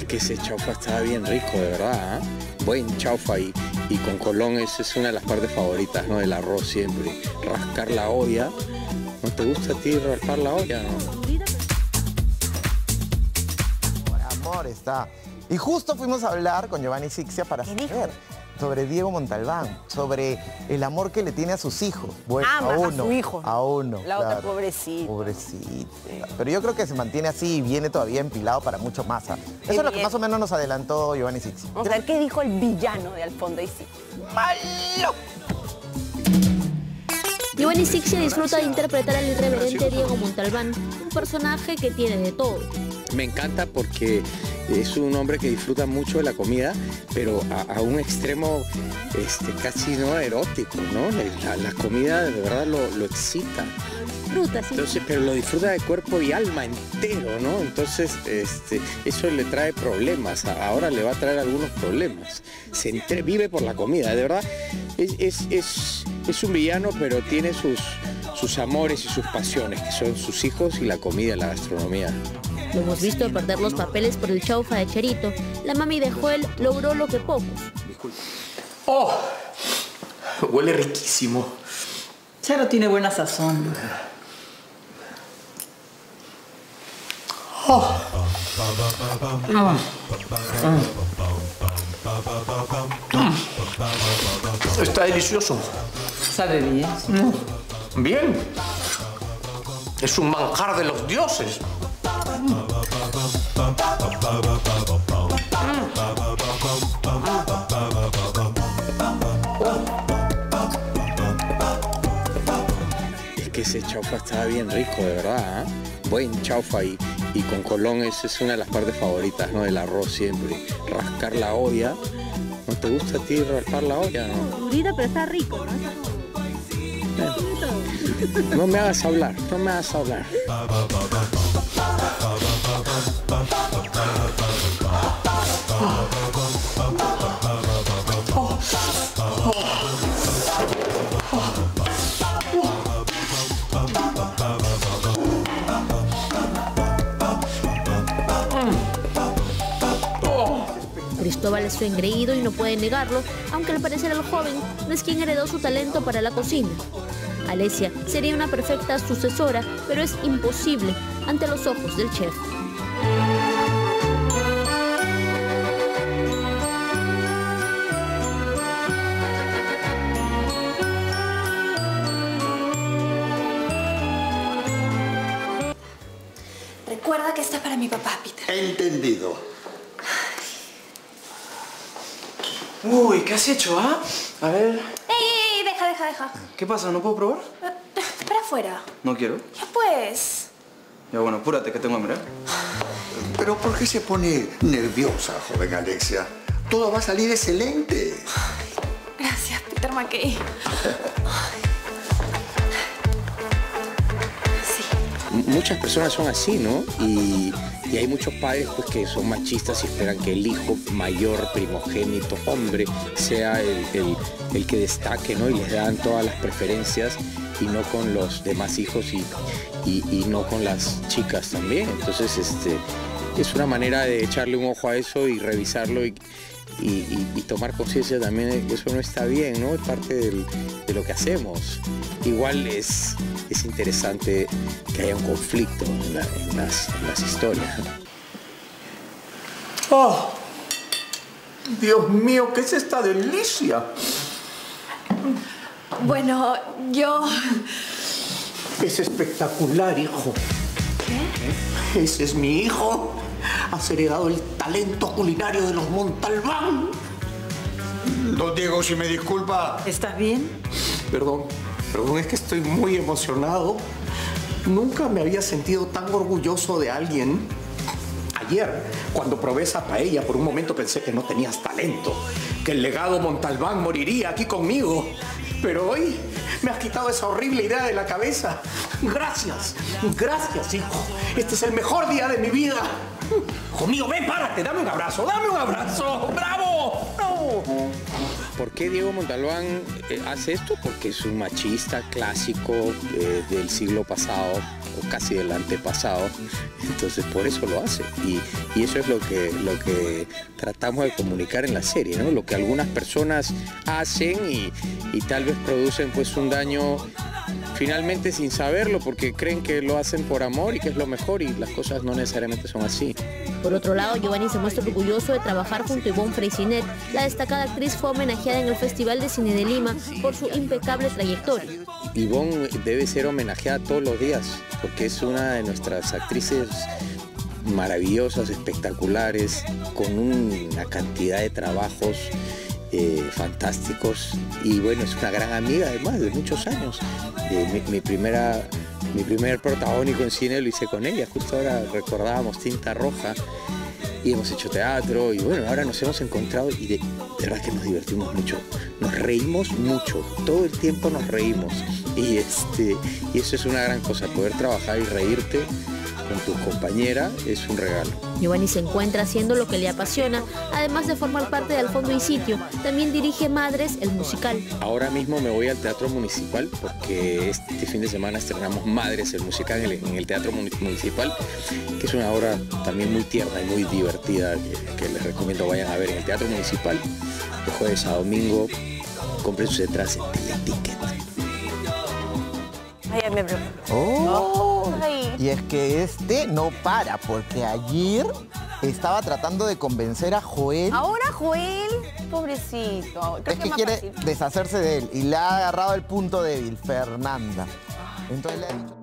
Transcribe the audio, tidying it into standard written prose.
que ese chaufa estaba bien rico, de verdad, ¿eh? Buen chaufa y con Colón es una de las partes favoritas, ¿no? Del arroz siempre. Rascar la olla. ¿No te gusta a ti raspar la olla, no? Por amor está. Y justo fuimos a hablar con Giovanni Sixia para saber sobre Diego Montalbán, sobre el amor que le tiene a sus hijos. Bueno, ama a su hijo. A uno. La otra pobrecita. Pobrecita. Sí. Pero yo creo que se mantiene así y viene todavía empilado para mucho más. Eso es lo que más o menos nos adelantó Giovanni Sixia. Vamos a ver qué dijo el villano de Al fondo y sí. ¡Malo! Giovanni Sixia disfruta de interpretar al irreverente Diego Montalbán, un personaje que tiene de todo. Me encanta porque es un hombre que disfruta mucho de la comida, pero a un extremo casi no erótico, ¿no? La comida de verdad lo excita. Disfruta, sí. Entonces, pero lo disfruta de cuerpo y alma entero, ¿no? Entonces, eso le trae problemas. Ahora le va a traer algunos problemas. Vive por la comida, de verdad. Es un villano, pero tiene sus amores y sus pasiones, que son sus hijos y la comida, la gastronomía. Lo hemos visto perder los papeles por el chaufa de Cherito. La mami de Joel logró lo que pocos. Disculpe. ¡Oh! Huele riquísimo. Charo tiene buena sazón. ¡Oh! Está delicioso. Sabe bien. Bien. Es un manjar de los dioses. Es que ese chaufa estaba bien rico, de verdad, ¿eh? Buen chaufa y con Colón es una de las partes favoritas, ¿no? Del arroz siempre. Rascar la olla. ¿No te gusta a ti raspar la olla, no? Durita, pero está rico, ¿no? No me hagas hablar, no me hagas hablar. Cristóbal es su engreído y no puede negarlo, aunque al parecer el joven no es quien heredó su talento para la cocina. Alesia sería una perfecta sucesora, pero es imposible ante los ojos del chef. Recuerda que esta es para mi papá, Peter. Entendido. Uy, ¿qué has hecho, ah? A ver. ¡Ey! Deja. ¿Qué pasa? ¿No puedo probar? Espera afuera. No quiero. Ya pues. Ya bueno, apúrate que tengo hambre. ¿Pero por qué se pone nerviosa, joven Alexia? Todo va a salir excelente. Gracias, Peter McKay. Sí. Muchas personas son así, ¿no? Y hay muchos padres pues, que son machistas y esperan que el hijo mayor, primogénito, hombre, sea el que destaque, ¿no? Y les dan todas las preferencias y no con los demás hijos y no con las chicas también. Entonces, es una manera de echarle un ojo a eso y revisarlo y tomar conciencia también de que eso no está bien, ¿no? Es parte de lo que hacemos. Igual es interesante que haya un conflicto en las historias, ¿no? ¡Oh! Dios mío, ¿qué es esta delicia? Bueno, yo... Es espectacular, hijo. ¿Qué? Ese es mi hijo. Has heredado el talento culinario de los Montalbán. Don Diego, si me disculpa. ¿Estás bien? Perdón, es que estoy muy emocionado. Nunca me había sentido tan orgulloso de alguien. Ayer, cuando probé esa paella, por un momento pensé que no tenías talento, que el legado Montalbán moriría aquí conmigo. Pero hoy me has quitado esa horrible idea de la cabeza. Gracias, hijo. Este es el mejor día de mi vida. Hijo mío, ven, párate, dame un abrazo, ¡bravo! ¡No! ¿Por qué Diego Montalbán hace esto? Porque es un machista clásico del siglo pasado o casi del antepasado, entonces por eso lo hace. Y eso es lo que tratamos de comunicar en la serie, ¿no? Lo que algunas personas hacen y tal vez producen pues un daño finalmente sin saberlo, porque creen que lo hacen por amor y que es lo mejor, y las cosas no necesariamente son así. Por otro lado, Giovanni se muestra orgulloso de trabajar junto a Ivonne Freycinet. La destacada actriz fue homenajeada en el Festival de Cine de Lima por su impecable trayectoria. Ivonne debe ser homenajeada todos los días, porque es una de nuestras actrices maravillosas, espectaculares, con una cantidad de trabajos fantásticos, y bueno, es una gran amiga además de muchos años. Mi primer protagónico en cine lo hice con ella, justo ahora recordábamos Tinta Roja y hemos hecho teatro, y bueno, ahora nos hemos encontrado y de verdad que nos divertimos mucho, nos reímos mucho, todo el tiempo nos reímos, y eso es una gran cosa, poder trabajar y reírte con tu compañera es un regalo. Giovanni se encuentra haciendo lo que le apasiona, además de formar parte de Al Fondo y Sitio. También dirige Madres, el musical. Ahora mismo me voy al Teatro Municipal porque este fin de semana estrenamos Madres, el musical en el Teatro Municipal, que es una obra también muy tierna y muy divertida que les recomiendo vayan a ver en el Teatro Municipal de jueves a domingo. Compren sus entradas en Teleticket. Ay, me preocupa. Oh. Ay. Y es que no para, porque ayer estaba tratando de convencer a Joel. Ahora Joel, pobrecito. Creo Es que más quiere fácil. deshacerse de él y le ha agarrado el punto débil, Fernanda. Entonces le ha dicho...